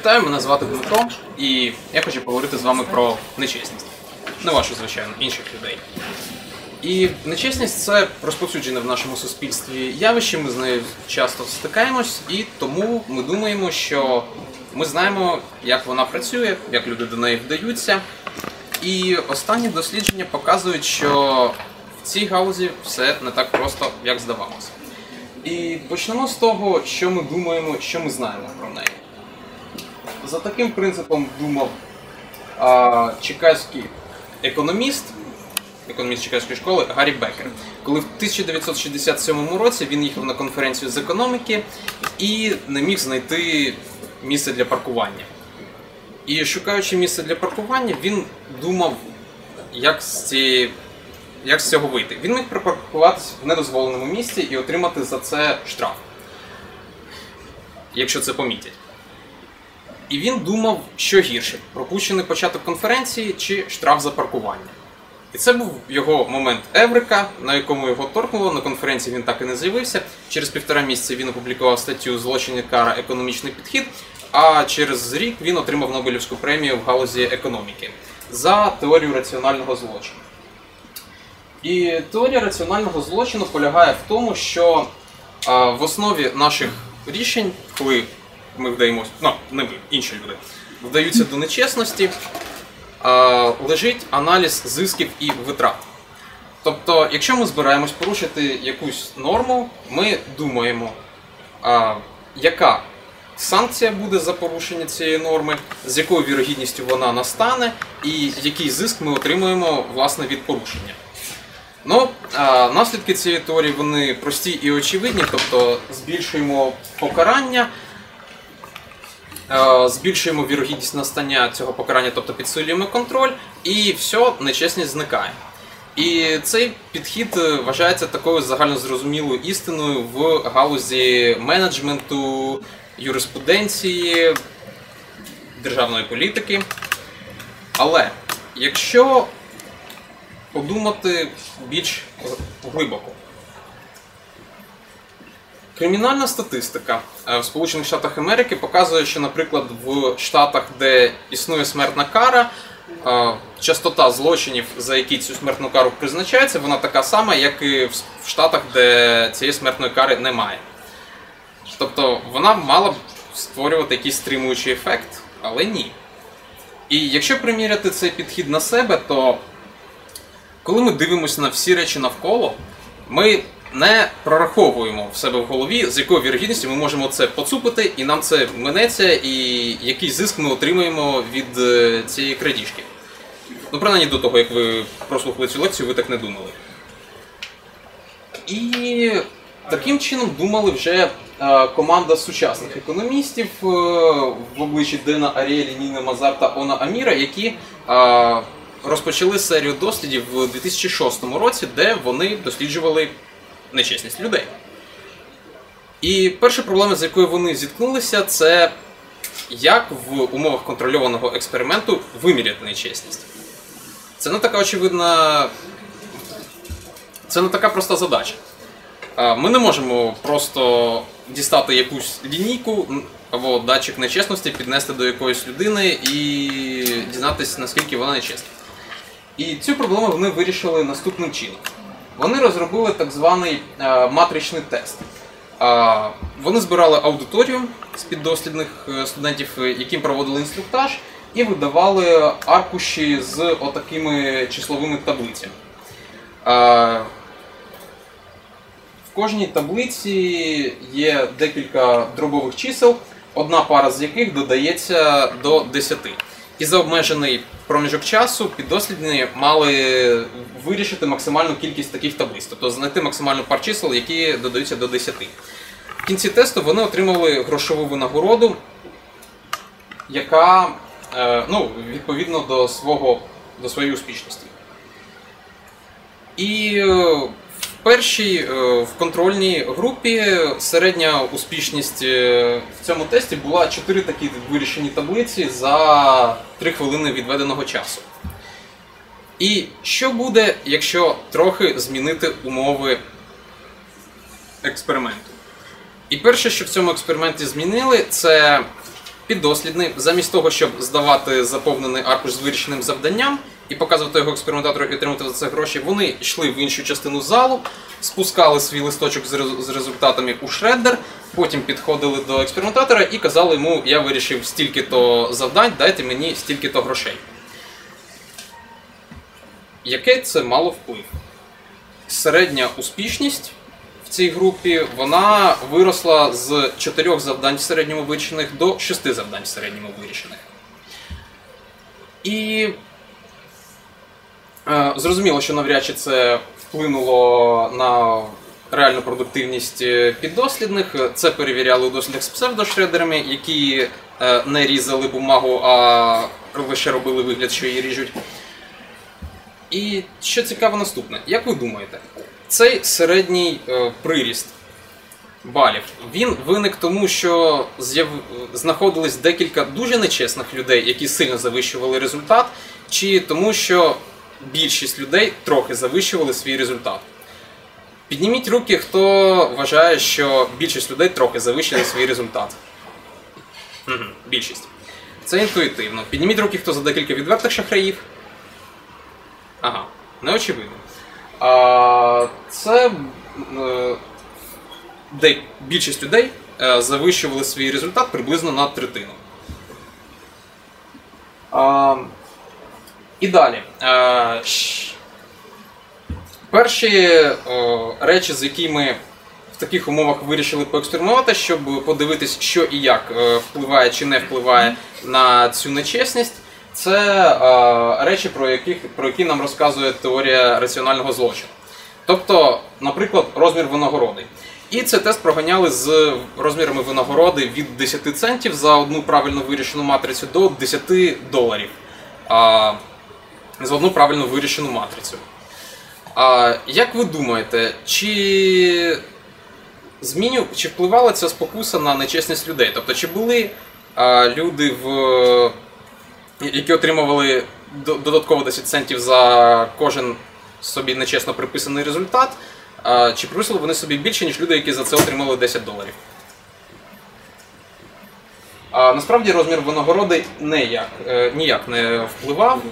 Вітаю, мене звати Дмитро, і я хочу поговорити з вами про нечесність. Не вашу, звичайно, інших людей. І нечесність – це розповсюджене в нашому суспільстві явище, ми з нею часто стикаємось, і тому ми думаємо, що ми знаємо, як вона працює, як люди до неї вдаються. І останні дослідження показують, що в цій галузі все не так просто, як здавалося. І почнемо з того, що ми думаємо, що ми знаємо про неї. За таким принципом думав чикаський економіст Чикаської школи Гаррі Беккер, коли в 1967 році він їхав на конференцію з економіки і не міг знайти місце для паркування. І шукаючи місце для паркування, він думав, як з цього вийти. Він міг припаркуватися в недозволеному місці і отримати за це штраф, якщо це помітять. І він думав, що гірше – пропущений початок конференції чи штраф за паркування. І це був його момент еврика, на якому його торкнуло. На конференції він так і не з'явився. Через 1,5 місяця він опублікував статтю «Злочин і кара. Економічний підхід», а через рік він отримав Нобелівську премію в галузі економіки за теорію раціонального злочину. І теорія раціонального злочину полягає в тому, що в основі наших рішень, коли ми вдаємося, не ми, інші люди, вдаються до нечесності, лежить аналіз зисків і витрат. Тобто, якщо ми збираємось порушити якусь норму, ми думаємо, яка санкція буде за порушення цієї норми, з якою вірогідністю вона настане, і який зиск ми отримуємо, власне, від порушення. Наслідки цієї теорії, вони прості і очевидні, тобто збільшуємо покарання, збільшуємо вірогідність настання цього покарання, тобто підсилюємо контроль, і все, нечесність зникає. І цей підхід вважається такою загальнозрозумілою істиною в галузі менеджменту, юриспруденції, державної політики. Але якщо подумати більш глибоко, кримінальна статистика в Сполучених Штатах Америки показує, що, наприклад, в штатах, де існує смертна кара, частота злочинів, за які цю смертну кару призначається, вона така сама, як і в штатах, де цієї смертної кари немає. Тобто вона мала б створювати якийсь стримуючий ефект, але ні. І якщо приміряти цей підхід на себе, то коли ми дивимося на всі речі навколо, ми не прораховуємо в себе в голові, з якою вірогідністю ми можемо це поцупити, і нам це минеться, і який зиск ми отримаємо від цієї крадіжки. Принаймні до того, як ви прослухали цю лекцію, ви так не думали. І таким чином думали вже команда сучасних економістів в обличчі Дена Аріеля, Ніни Мазар та Она Аміра, які розпочали серію дослідів в 2006 році, де вони досліджували нечесність людей. І перша проблема, з якою вони зіткнулися, це як в умовах контрольованого експерименту виміряти нечесність. Це не така очевидна, це не така проста задача. Ми не можемо просто дістати якусь лінійку або датчик нечесності, піднести до якоїсь людини і дізнатися, наскільки вона нечесна. І цю проблему вони вирішили наступним чином. Вони розробили так званий матричний тест. Вони збирали аудиторію з піддослідних студентів, яким проводили інструктаж, і видавали аркуші з отакими числовими таблицями. В кожній таблиці є декілька дробових чисел, одна пара з яких додається до 10. І за обмежений проміжок часу піддослідні мали вирішити максимальну кількість таких таблиць, тобто знайти максимальну пару чисел, які додаються до 10. В кінці тесту вони отримали грошову винагороду, яка відповідно до своєї успішності. І в контрольній групі середня успішність в цьому тесті була 4 такі вирішені таблиці за 3 хвилини відведеного часу. І що буде, якщо трохи змінити умови експерименту? І перше, що в цьому експерименті змінили, це піддослідний, замість того, щоб здавати заповнений аркуш з вирішеним завданням і показувати його експериментатору і отримати за це гроші, вони йшли в іншу частину залу, спускали свій листочок з результатами у шредер, потім підходили до експериментатора і казали йому: я вирішив стільки-то завдань, дайте мені стільки-то грошей. Який це мало вплив? Середня успішність в цій групі, вона виросла з 4 завдань в середньому вирішених до 6 завдань в середньому вирішених. І зрозуміло, що навряд чи це вплинуло на реальну продуктивність піддослідних. Це перевіряли у дослідах з псевдошредерами, які не різали бумагу, а лише робили вигляд, що її ріжуть. І що цікаво наступне, як ви думаєте, цей середній приріст балів, він виник тому, що знаходились декілька дуже нечесних людей, які сильно завищували результат, чи тому, що більшість людей трохи завищували свій результат? Підніміть руки, хто вважає, що більшість людей трохи завищили свій результат. Більшість. Це інтуїтивно. Підніміть руки, хто за декілька відвертих шахраїв. Ага, неочевидно. Це більшість людей завищували свій результат приблизно на третину. І далі. Перші речі, з якими в таких умовах вирішили поекспериментувати, щоб подивитись, що і як впливає чи не впливає на цю нечесність, це речі, про які нам розказує теорія раціонального злочину. Тобто, наприклад, розмір винагороди. І цей тест проганяли з розмірами винагороди від 10 центів за одну правильно вирішену матрицю до 10 доларів за одну правильно вирішену матрицю. Як ви думаєте, чи впливала ця спокуса на нечесність людей? Тобто, чи були люди, які отримували додатково 10 центів за кожен собі нечесно приписаний результат, чи приписували вони собі більше, ніж люди, які за це отримали 10 доларів? Насправді розмір винагороди ніяк не впливав.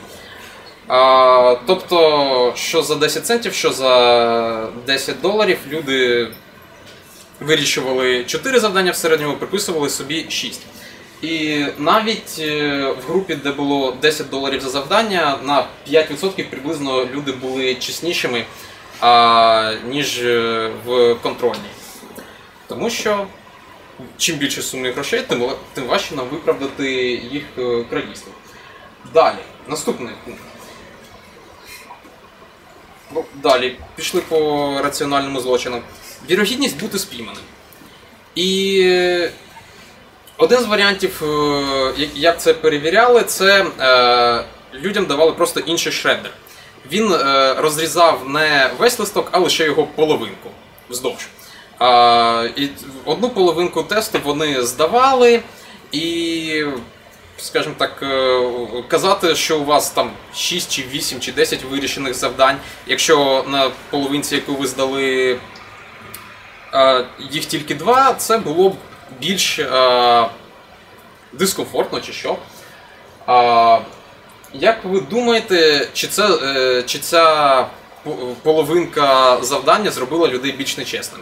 Тобто, що за 10 центів, що за 10 доларів люди вирішували 4 завдання в середньому, приписували собі 6. І навіть в групі, де було 10 доларів за завдання, на 5% приблизно люди були чеснішими, ніж в контрольній. Тому що чим більше суми грошей, тим важче нам виправдати їх крадійство. Далі, наступний пункт. Далі, пішли по раціональному злочину. Вірогідність бути спійманим. І один з варіантів, як це перевіряли, це людям давали просто інший шредер. Він розрізав не весь листок, а лише його половинку вздовж. І одну половинку тесту вони здавали і, скажімо так, казати, що у вас там 6 чи 8 чи 10 вирішених завдань, якщо на половинці, яку ви здали, їх тільки 2, це було б більш дискомфортно чи що. Як ви думаєте, чи ця половинка завдання зробила людей більш нечесними?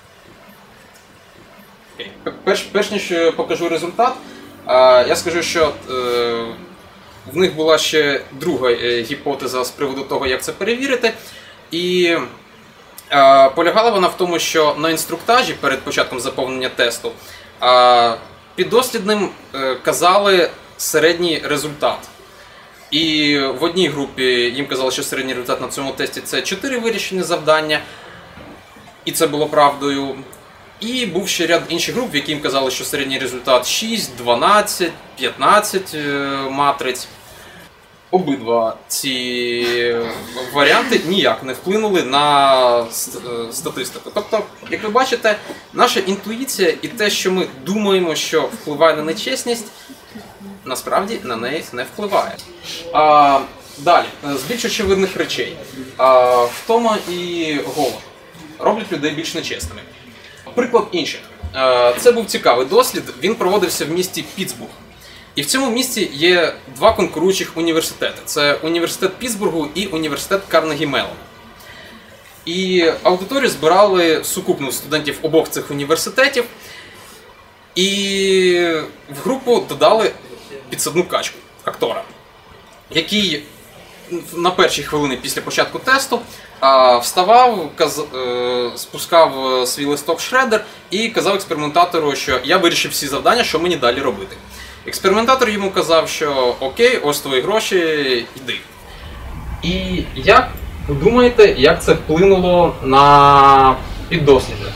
Перш ніж покажу результат, я скажу, що в них була ще друга гіпотеза з приводу того, як це перевірити. І полягала вона в тому, що на інструктажі перед початком заповнення тесту піддослідним казали середній результат. І в одній групі їм казали, що середній результат на цьому тесті – це 4 вирішені завдання, і це було правдою. І був ще ряд інших груп, в які їм казали, що середній результат 6, 12, 15 матриць. Обидва ці варіанти ніяк не вплинули на статистику. Тобто, як ви бачите, наша інтуїція і те, що ми думаємо, що впливає на нечесність, насправді на неї не впливає. Далі, з більш очевидних речей. Втома і голод роблять людей більш нечесними. Приклад інших. Це був цікавий дослід, він проводився в місті Пітсбург. І в цьому місті є два конкуруючих університети. Це університет Пітсбургу і університет Карнегі Меллон. І аудиторію збирали сукупно студентів обох цих університетів. І в групу додали підсадну качку, актора, який на перші хвилини після початку тесту вставав, спускав свій листок в шредер і казав експериментатору, що я вирішив всі завдання, що мені далі робити. Експериментатор йому казав, що окей, ось твої гроші, йди. І як ви думаєте, як це вплинуло на піддослідних?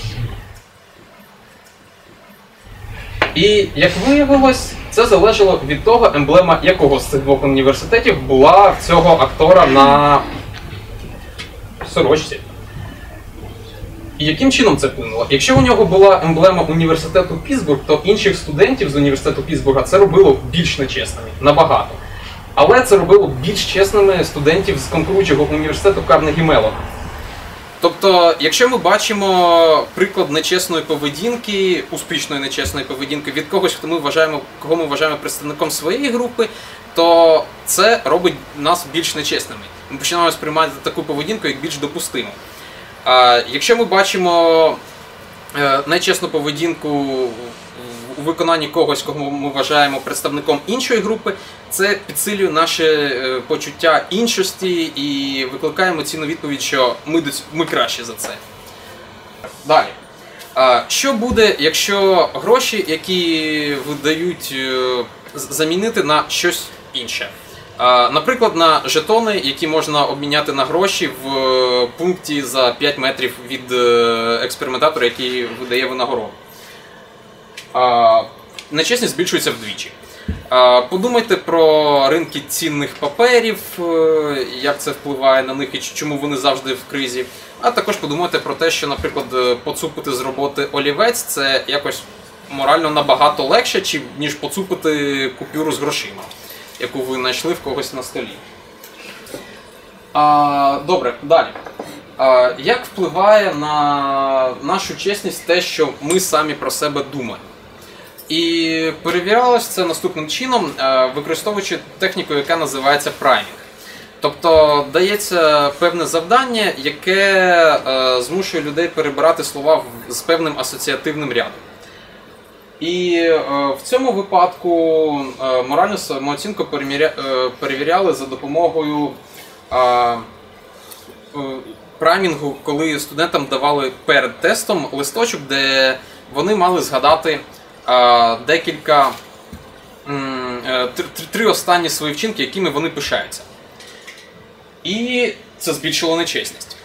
І, як виявилось, це залежало від того, емблема якого з цих двох університетів була в цього актора на сорочці. І яким чином це вплинуло? Якщо у нього була емблема університету Пітсбург, то інших студентів з університету Пітсбурга це робило більш нечесними, набагато. Але це робило більш чесними студентів з конкуруючого університету Карнегі Меллон. Тобто, якщо ми бачимо приклад нечесної поведінки, успішної нечесної поведінки від когось, кого ми вважаємо представником своєї групи, то це робить нас більш нечесними. Ми починаємо сприймати таку поведінку як більш допустиму. Якщо ми бачимо нечесну поведінку у виконанні когось, кого ми вважаємо представником іншої групи, це підсилює наше почуття іншості і викликає емоційну відповідь, що ми краще за це. Далі. Що буде, якщо гроші, які видають, замінити на щось інше? Наприклад, на жетони, які можна обміняти на гроші в пункті за 5 метрів від експериментатора, який видає винагороду. Нечесність збільшується вдвічі. Подумайте про ринки цінних паперів, як це впливає на них і чому вони завжди в кризі. А також подумайте про те, що, наприклад, поцупити з роботи олівець – це якось морально набагато легше, ніж поцупити купюру з грошима, яку ви знайшли в когось на столі. Добре, далі. Як впливає на нашу чесність те, що ми самі про себе думаємо? І перевірялось це наступним чином, використовуючи техніку, яка називається праймінг. Тобто дається певне завдання, яке змушує людей перебирати слова з певним асоціативним рядом. І в цьому випадку моральну самооцінку перевіряли за допомогою праймінгу, коли студентам давали перед тестом листочок, де вони мали згадати три останні свої вчинки, якими вони пишаються. І це збільшило нечесність.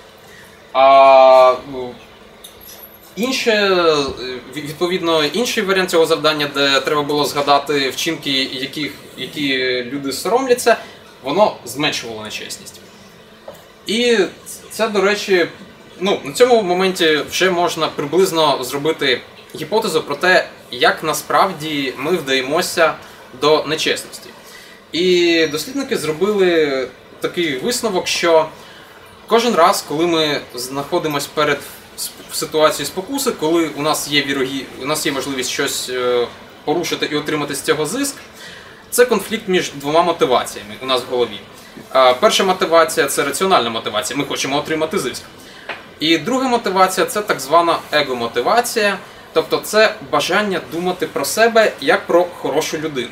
Відповідно, інший варіант цього завдання, де треба було згадати вчинки, які люди соромляться, воно зменшувало нечесність. І це, до речі, на цьому моменті вже можна приблизно зробити гіпотезу про те, як насправді ми вдаємося до нечесності. І дослідники зробили такий висновок, що кожен раз, коли ми знаходимося перед ситуацією спокуси, коли у нас є можливість щось порушити і отримати з цього зиск, це конфлікт між двома мотиваціями у нас в голові. Перша мотивація – це раціональна мотивація, ми хочемо отримати зиск. І друга мотивація – це так звана его-мотивація, тобто це бажання думати про себе як про хорошу людину.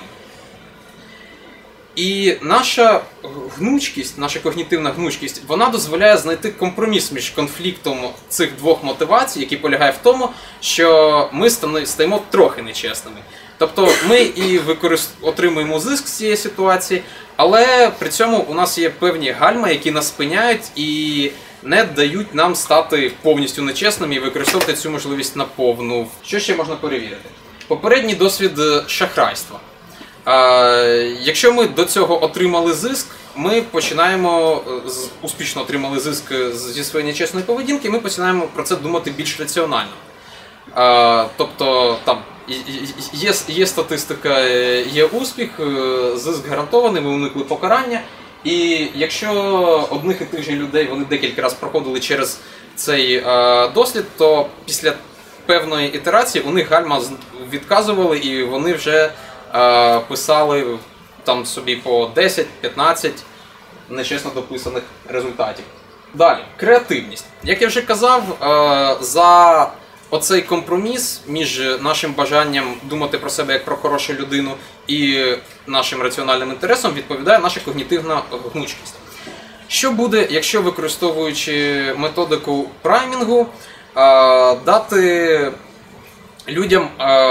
І наша гнучкість, наша когнітивна гнучкість, вона дозволяє знайти компроміс між конфліктом цих двох мотивацій, який полягає в тому, що ми стаємо трохи нечесними. Тобто ми і отримуємо зиск з цієї ситуації, але при цьому у нас є певні гальма, які нас спиняють і не дають нам стати повністю нечесними і використовувати цю можливість наповну. Що ще можна перевірити? Попередній досвід шахрайства. Якщо ми до цього отримали зиск, ми починаємо, успішно отримали зиск зі своєї нечесної поведінки, ми починаємо про це думати більш раціонально. Тобто там є статистика, є успіх, зиск гарантований, ми уникли покарання. І якщо одних і тих же людей вони декілька разів проходили через цей дослід, то після певної ітерації у них гальма відказували, і вони вже писали там собі по 10-15 нечесно дописаних результатів. Далі, креативність. Як я вже казав, за оцей компроміс між нашим бажанням думати про себе як про хорошу людину і нашим раціональним інтересом відповідає наша когнітивна гнучкість. Що буде, якщо, використовуючи методику праймінгу, дати людям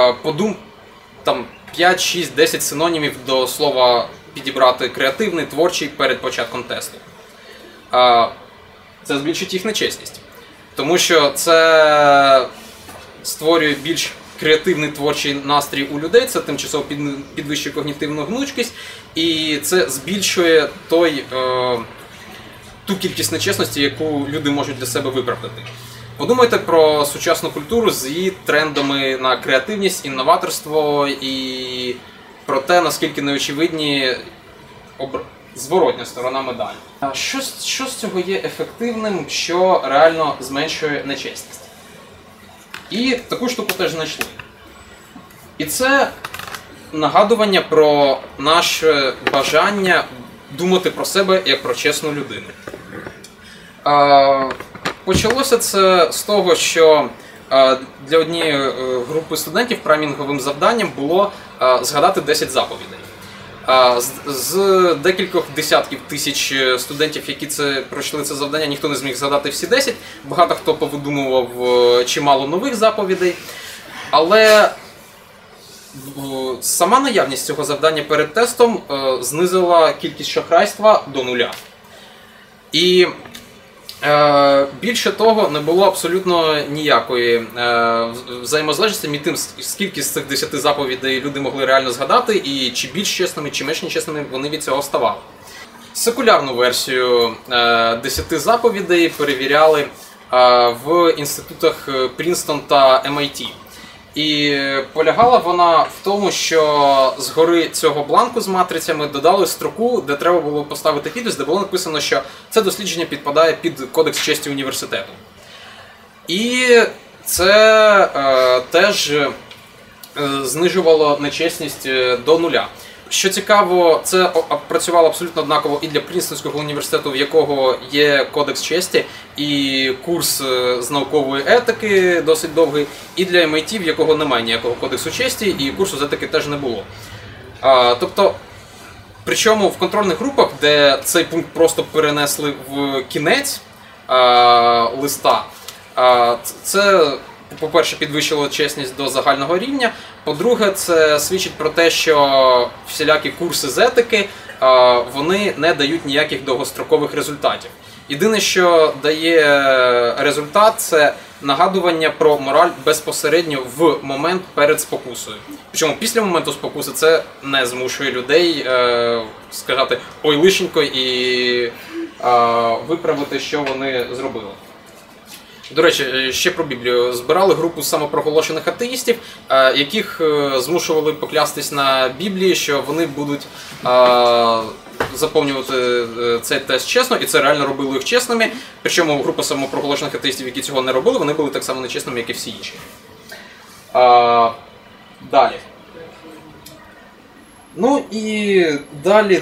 5, 6, 10 синонімів до слова підібрати креативний, творчий перед початком тесту? Це збільшить їх нечесність. Тому що це створює більш креативний творчий настрій у людей, це тимчасово підвищує когнітивну гнучкість, і це збільшує ту кількість нечесності, яку люди можуть для себе виправдати. Подумайте про сучасну культуру з її трендами на креативність, інноваторство і про те, наскільки неочевидні зворотня сторона медалі. Що з цього є ефективним, що реально зменшує нечесність? І таку штуку теж знайшли. І це нагадування про наше бажання думати про себе як про чесну людину. Почалося це з того, що для однієї групи студентів праймінговим завданням було згадати 10 заповідей. З декількох десятків тисяч студентів, які пройшли це завдання, ніхто не зміг згадати всі 10. Багато хто повидумував чимало нових заповідей. Але сама наявність цього завдання перед тестом знизила кількість шахрайства до 0. І більше того, не було абсолютно ніякої взаємозалежності між тим, скільки з цих 10 заповідей люди могли реально згадати, і чи більш чесними, чи менш нечесними вони від цього ставали. Секулярну версію 10 заповідей перевіряли в інститутах Принстон та MIT. І полягала вона в тому, що згори цього бланку з матрицями додали строку, де треба було поставити підпис, де було написано, що це дослідження підпадає під Кодекс честі університету. І це теж знижувало нечесність до 0. Що цікаво, це працювало абсолютно однаково і для Принстонського університету, в якого є Кодекс честі, і курс з наукової етики досить довгий, і для MIT, в якого немає ніякого Кодексу честі, і курсу з етики теж не було. Тобто, причому в контрольних групах, де цей пункт просто перенесли в кінець листа, це, по-перше, підвищило чесність до загального рівня, по-друге, це свідчить про те, що всілякі курси з етики, вони не дають ніяких довгострокових результатів. Єдине, що дає результат, це нагадування про мораль безпосередньо в момент перед спокусою. Причому після моменту спокуси це не змушує людей сказати «ой, лишенько» і виправити, що вони зробили. До речі, ще про Біблію. Збирали групу самопроголошених атеїстів, яких змушували поклястись на Біблії, що вони будуть заповнювати цей тест чесно, і це реально робило їх чесними. Причому група самопроголошених атеїстів, які цього не робили, вони були так само нечесними, як і всі інші. Далі. Ну і далі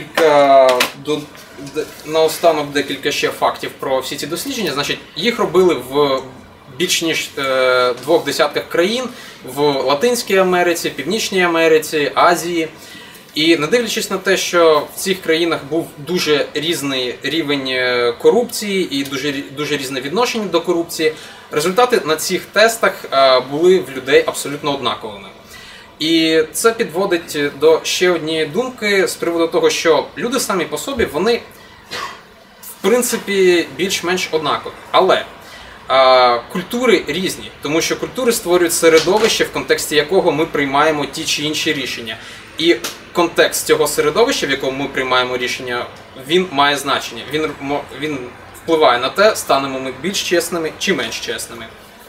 наостанок декілька ще фактів про всі ці дослідження. Значить, їх робили в більш ніж 2 десятках країн, в Латинській Америці, Північній Америці, Азії. І не дивлячись на те, що в цих країнах був дуже різний рівень корупції і дуже різне відношення до корупції, результати на цих тестах були в людей абсолютно однаковими. І це підводить до ще однієї думки з приводу того, що люди самі по собі, вони в принципі більш-менш однакові. Але культури різні, тому що культури створюють середовище, в контексті якого ми приймаємо ті чи інші рішення. І контекст цього середовища, в якому ми приймаємо рішення, він має значення. Він впливає на те, станемо ми більш чесними чи менш чесними.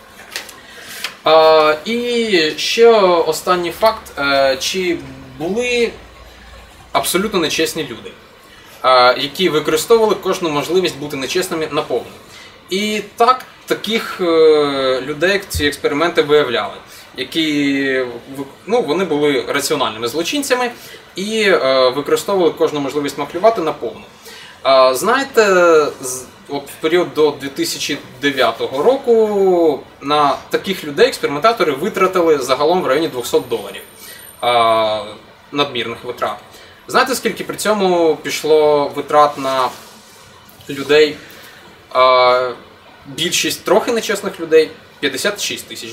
І ще останній факт, чи були абсолютно нечесні люди, які використовували кожну можливість бути нечесними наповну. І так, таких людей ці експерименти виявляли, які вони були раціональними злочинцями і використовували кожну можливість махлювати наповну. Знаєте, от в період до 2009 року на таких людей експериментатори витратили загалом в районі $200 надмірних витрат. Знаєте, скільки при цьому пішло витрат на людей? Більшість трохи нечесних людей – $56 тисяч.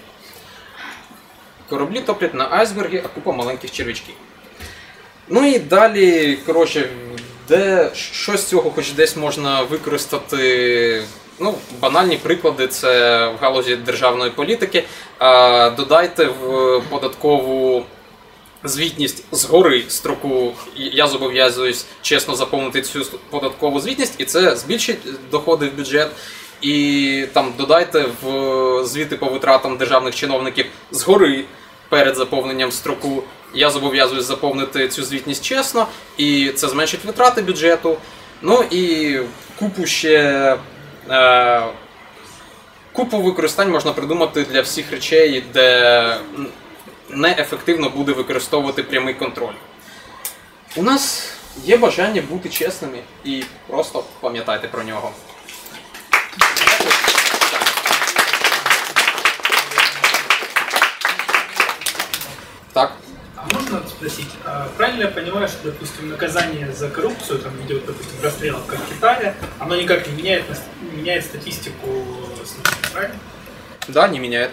Кораблі топлять на айсберги, а купа маленьких червячків. Ну і далі, коротше, що з цього хоч десь можна використати, банальні приклади, це в галузі державної політики. Додайте в податкову звітність згори строку «Я зобов'язуюсь чесно заповнити цю податкову звітність», і це збільшить доходи в бюджет. І там додайте в звіти по витратам державних чиновників згори перед заповненням строку «Я зобов'язуюсь заповнити цю звітність чесно», і це зменшить витрати бюджету. Ну і купу використань можна придумати для всіх речей, де неефективно буде використовувати прямий контроль. У нас є бажання бути чесними, і просто пам'ятайте про нього. Так. А можно спросить, правильно я понимаю, что, допустим, наказание за коррупцию, там, в виде, допустим, расстрелов, как в Китае, оно никак не меняет статистику случаев, правильно? Да, не меняет.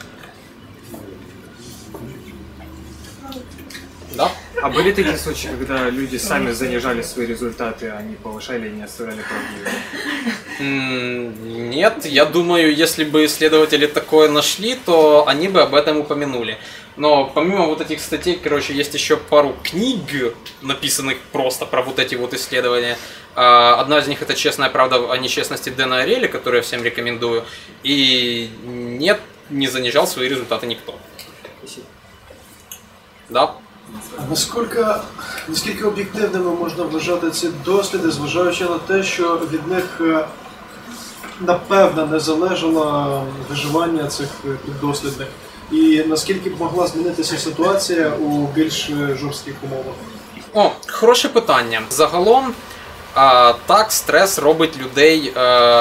Да. А были такие случаи, когда люди сами занижали свои результаты, а не повышали и не оставляли правдивыми? Нет, я думаю, если бы исследователи такое нашли, то они бы об этом упомянули. Но помимо вот этих статей, короче, есть еще пару книг, написанных просто про вот эти вот исследования. Одна из них — это «Честная правда о нечестности» Дэна Ариэля, которую я всем рекомендую. И нет, не занижал свои результаты никто. Да. Наскільки об'єктивними можна вважати ці досліди, зважаючи на те, що від них, напевно, не залежало виживання цих піддослідних? І наскільки б могла змінитися ситуація у більш жорстких умовах? Хороше питання. Загалом, так, стрес робить людей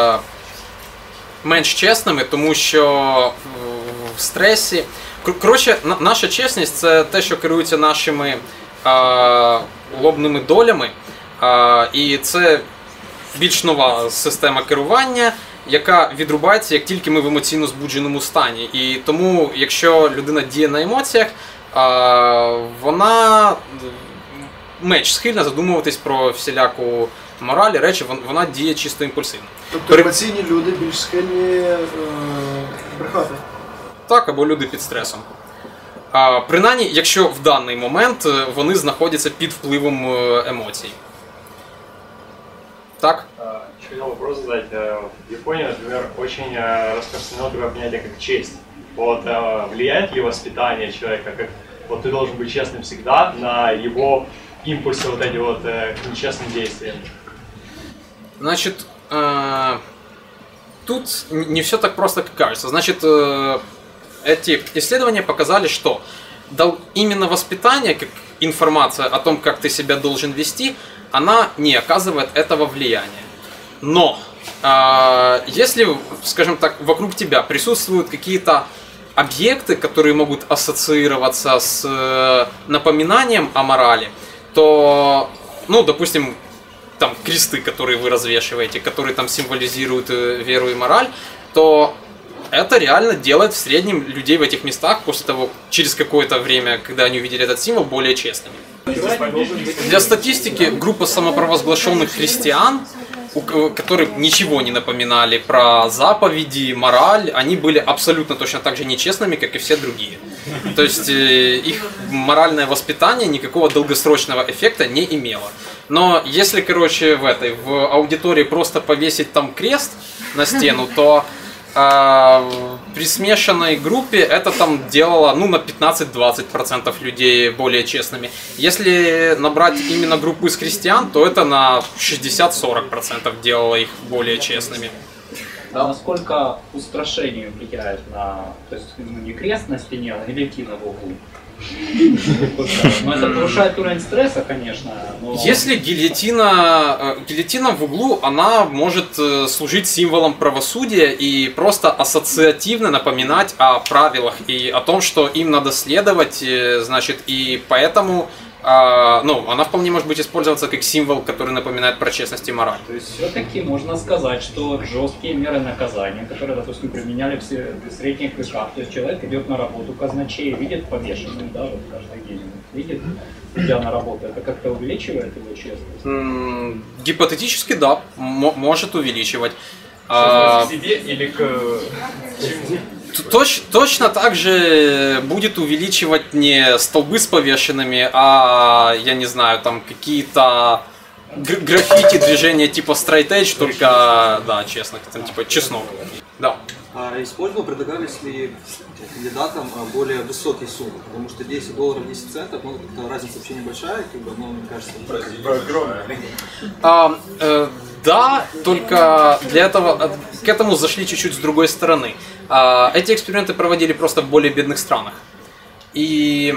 менш чесними, тому що в стресі... Коротше, наша чесність – це те, що керується нашими лобними долями, і це більш нова система керування, яка відрубається, як тільки ми в емоційно збудженому стані. І тому, якщо людина діє на емоціях, вона менш схильна задумуватись про всіляку мораль, речі, вона діє чисто імпульсивно. Тобто емоційні люди більш схильні брехати? Так, або люди під стресом. Принаймні, якщо в даний момент вони знаходяться під впливом емоцій. Так? Хотел вопрос задать. В Японии, например, очень распространено такое понятие, как честь. Вот, влияет ли воспитание человека, как вот ты должен быть честным всегда, на его импульсы вот эти вот к нечестным действиям? Значит, тут не все так просто, как кажется. Значит, эти исследования показали, что именно воспитание, как информация о том, как ты себя должен вести, она не оказывает этого влияния. Но если, скажем так, вокруг тебя присутствуют какие-то объекты, которые могут ассоциироваться с напоминанием о морали, то, допустим, там кресты, которые вы развешиваете, которые там символизируют веру и мораль, то это реально делает в среднем людей в этих местах после того, через какое-то время, когда они увидели этот символ, более честными. Для статистики, группа самопровозглашенных христиан, которые ничего не напоминали про заповеди, мораль, они были абсолютно точно так же нечестными, как и все другие. То есть их моральное воспитание никакого долгосрочного эффекта не имело. Но если, в аудитории просто повесить там крест на стену, то при смешанной группе это там делало на 15-20% людей более честными. Если набрать именно группу из христиан, то это на 60-40% делало их более честными. А насколько устрашение влияет на, то есть не крест на стене, а гильотина в углу? Но это повышает уровень стресса, конечно. Но... Если гильотина в углу, она может служить символом правосудия и просто ассоциативно напоминать о правилах и о том, что им надо следовать, значит, и поэтому она вполне может быть использоваться как символ, который напоминает про честность и мораль. То есть все-таки можно сказать, что жесткие меры наказания, которые, допустим, применяли в средних веках, то есть человек идет на работу, казначей видит повешенным, да, вот каждый день видит, идя на работу, это как-то увеличивает его честность? Гипотетически, да, может увеличивать. К себе или к чему? Точно так же будет увеличивать не столбы с повешенными, а, я не знаю, там какие-то граффити, движения типа straight edge, только, да, честно, там типа чеснок. Да. Предлагались ли кандидатам более высокие суммы? Потому что $10, 10 центов, разница вообще небольшая, но мне кажется, огромная. Да, только для этого, к этому зашли чуть-чуть с другой стороны. Эти эксперименты проводили просто в более бедных странах. И,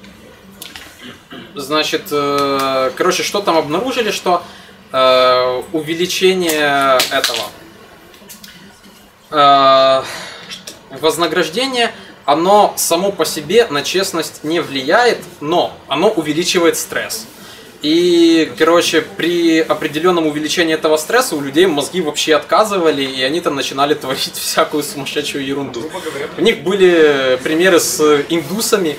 значит, что там обнаружили, что увеличение этого вознаграждения, оно само по себе на честность не влияет, но оно увеличивает стресс. И, при определенном увеличении этого стресса у людей мозги вообще отказывали, и они там начинали творить всякую сумасшедшую ерунду. У них были примеры с индусами,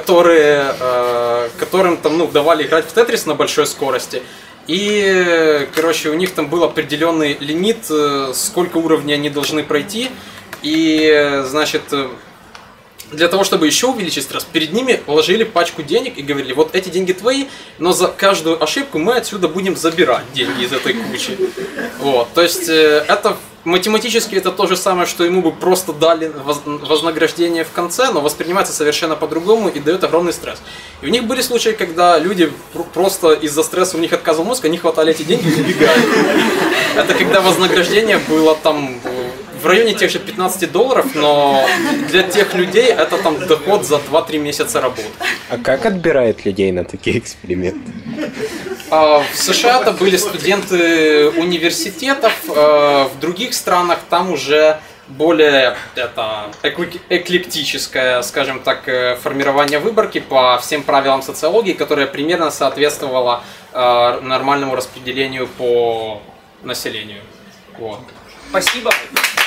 которым там, давали играть в Тетрис на большой скорости. И, у них там был определенный лимит, сколько уровней они должны пройти. И, значит, для того, чтобы еще увеличить стресс, перед ними вложили пачку денег и говорили: вот эти деньги твои, но за каждую ошибку мы отсюда будем забирать деньги из этой кучи. Вот, то есть это математически это то же самое, что ему бы просто дали вознаграждение в конце, но воспринимается совершенно по-другому и дает огромный стресс. И у них были случаи, когда люди просто из-за стресса у них отказывал мозг, они хватали эти деньги и убегали. Это когда вознаграждение было там в районе тех же $15, но для тех людей это там доход за 2-3 месяца работы. А как отбирают людей на такие эксперименты? В США это были студенты университетов, в других странах там уже более эклектическое, скажем так, формирование выборки по всем правилам социологии, которое примерно соответствовало нормальному распределению по населению. Вот. Спасибо.